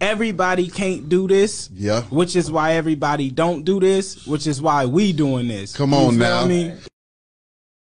everybody can't do this. Yeah. Which is why everybody don't do this. Which is why we doing this. Come on you feel now. me?